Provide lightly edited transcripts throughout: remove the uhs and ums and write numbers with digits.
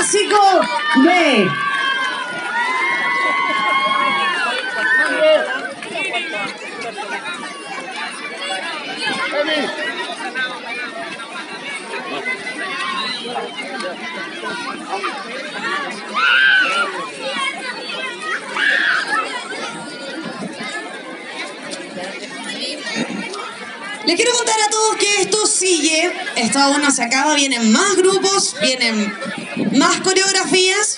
básico B. Les quiero contar a todos que esto sigue, esto aún no se acaba, vienen más grupos, vienen más coreografías.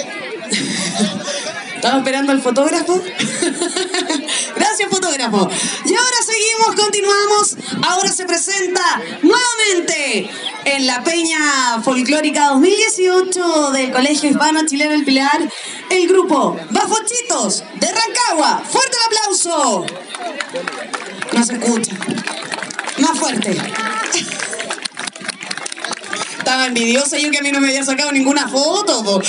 ¿Estaba esperando al fotógrafo? Gracias, fotógrafo. Y ahora seguimos, continuamos. Ahora se presenta nuevamente en la Peña Folclórica 2018 del Colegio Hispano Chileno El Pilar, el grupo Bafochitos de Rancagua. ¡Fuerte el aplauso! No se escucha. Más fuerte. Estaba envidiosa yo que a mí no me había sacado ninguna foto, po.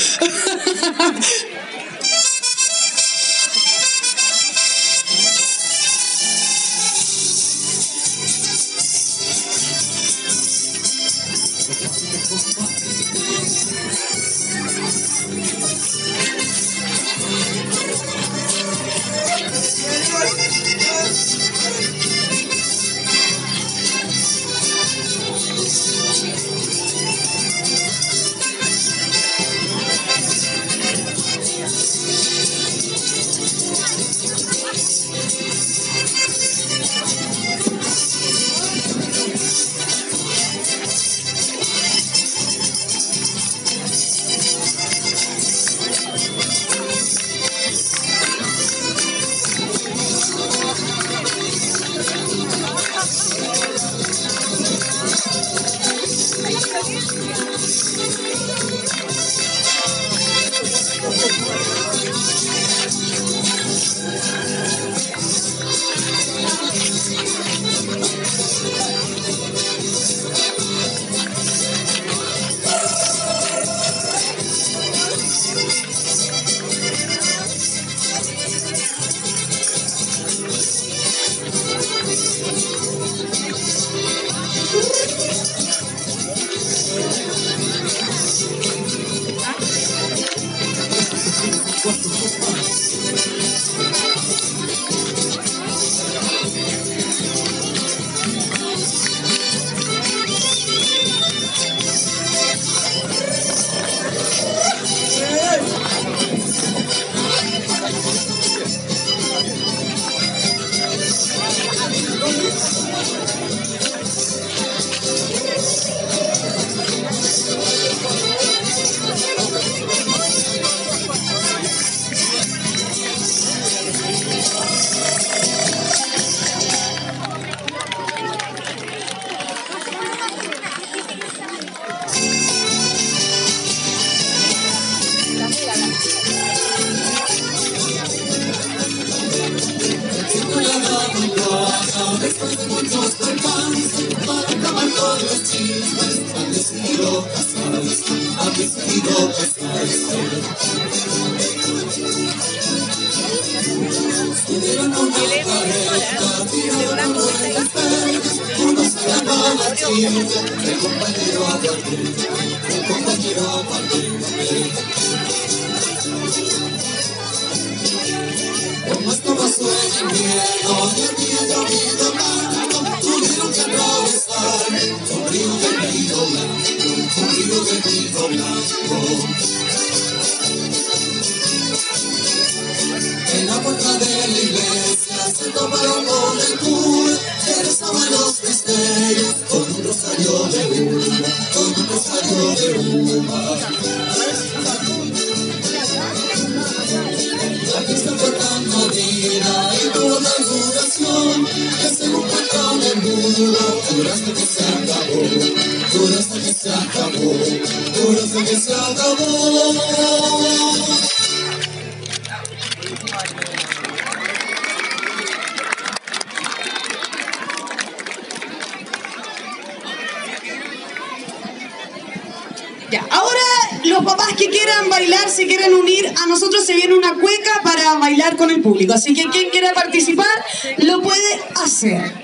En la puerta de la iglesia se tomaron con el cura, que rezaban los misterios con un rosario de uva, con un rosario de uva. La fiesta fue tan movida y tuvo una inauguración, que se encontraron en mundo, dura hasta que se acabó, dura hasta que se acabó, dura hasta que se acabó. Ya, ahora los papás que quieran bailar, se quieren unir, a nosotros se viene una cueca para bailar con el público. Así que quien quiera participar, lo puede hacer.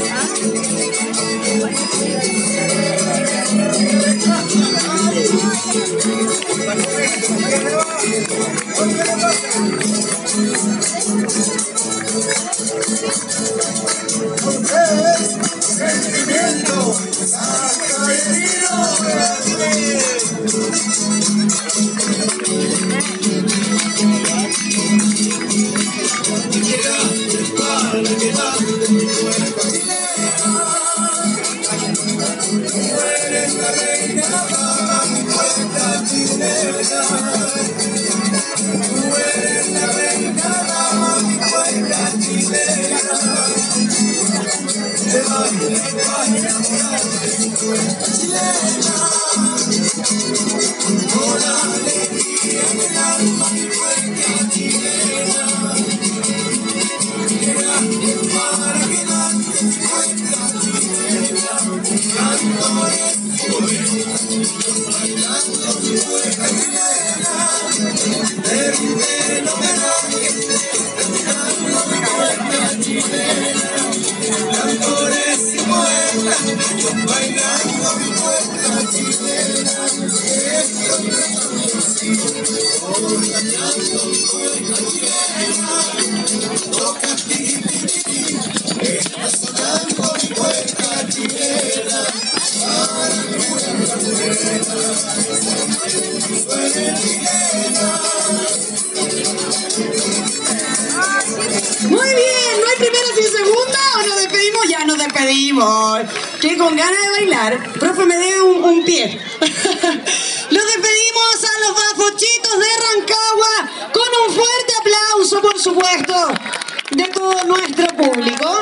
Muy bien, ¿no hay primera sin segunda o nos despedimos? Ya nos despedimos. Que con ganas de bailar, profe, me debe un pie. Los despedimos a los bafochitos de Rancagua con un fuerte aplauso, por supuesto, de todo nuestro público.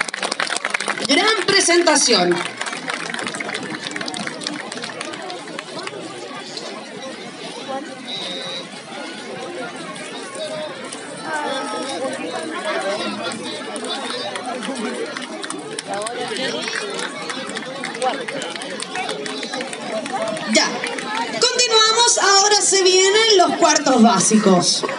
Gran presentación. Ya, continuamos, ahora se vienen los cuartos básicos.